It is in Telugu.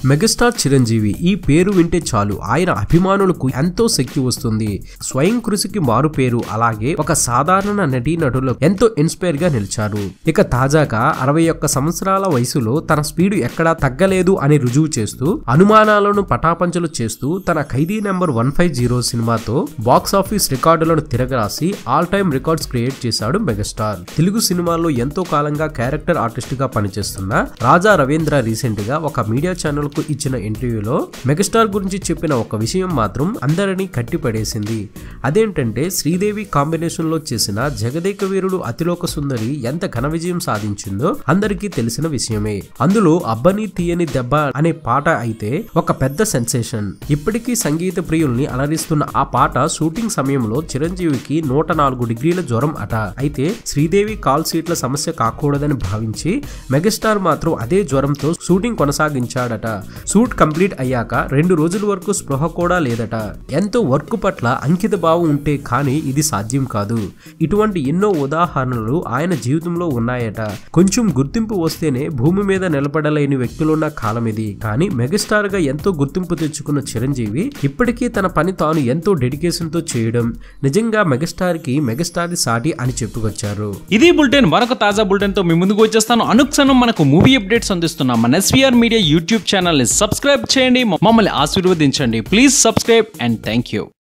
మెగాస్టార్ చిరంజీవి ఈ పేరు వింటే చాలు ఆయన అభిమానులకు ఎంతో శక్తి వస్తుంది. స్వయం కృషికి మారు పేరు. అలాగే ఒక సాధారణ నటీనటులకు ఎంతో ఇన్స్పైర్ గా నిలిచారు. ఇక తాజాగా 61 సంవత్సరాల వయసులో తన స్పీడ్ ఎక్కడా తగ్గలేదు అని రుజువు చేస్తూ అనుమానాలను పటాపంచలు చేస్తూ తన ఖైదీ నెంబర్ 150 సినిమాతో బాక్స్ ఆఫీస్ రికార్డులను తిరగరాసి ఆల్ టైమ్ రికార్డ్స్ క్రియేట్ చేశాడు మెగాస్టార్. తెలుగు సినిమాల్లో ఎంతో కాలంగా క్యారెక్టర్ ఆర్టిస్ట్ గా పనిచేస్తున్న రాజా రవీంద్ర రీసెంట్ గా ఒక మీడియా ఛానల్ కు ఇచ్చిన ఇంటర్వ్యూలో మెగాస్టార్ గురించి చెప్పిన ఒక విషయం మాత్రం అందరినీ కట్టిపడేసింది. అదేంటంటే శ్రీదేవి కాంబినేషన్ లో చేసిన జగదేక వీరుడు అతిలోక సుందరి ఎంత ఘన విజయం సాధించిందో అందరికీ తెలిసిన విషయమే. అందులో అబ్బని తీయని దెబ్బ అనే పాట అయితే ఒక పెద్ద సెన్సేషన్. ఇప్పటికీ సంగీత ప్రియుల్ని అలరిస్తున్న ఆ పాట షూటింగ్ సమయంలో చిరంజీవికి 104 డిగ్రీల జ్వరం అట. అయితే శ్రీదేవి కాల్ సీట్ల సమస్య కాకూడదని భావించి మెగాస్టార్ మాత్రం అదే జ్వరంతో షూటింగ్ కొనసాగించాడట. షూట్ కంప్లీట్ అయ్యాక 2 రోజుల వరకు స్పృహ కూడా లేదట. ఎంతో వర్క్ పట్ల అంకిత భావం ఉంటే కానీ ఇది సాధ్యం కాదు. ఇటువంటి ఎన్నో ఉదాహరణలు ఆయన జీవితంలో ఉన్నాయట. కొంచెం గుర్తింపు వస్తేనే భూమి మీద నిలబడలేని వ్యక్తులున్న కాలం ఇది. కానీ మెగాస్టార్ గా ఎంతో గుర్తింపు తెచ్చుకున్న చిరంజీవి ఇప్పటికీ తన పని తాను ఎంతో డెడికేషన్ తో చేయడం నిజంగా మెగాస్టార్ కి మెగాస్టార్ సాటి అని చెప్పుకొచ్చారు. ఇది బులెటిన్. మరొక తాజా బులెటిన్ తో మీ ముందుకు వచ్చేస్తాను. అనుక్షణం మనకు మూవీ అప్డేట్స్ అందిస్తున్నాం మన ఎస్వీఆర్ మీడియా యూట్యూబ్ ఛానల్ ని సబ్స్క్రైబ్ చేయండి, మమ్మల్ని ఆశీర్వదించండి. Please subscribe and thank you.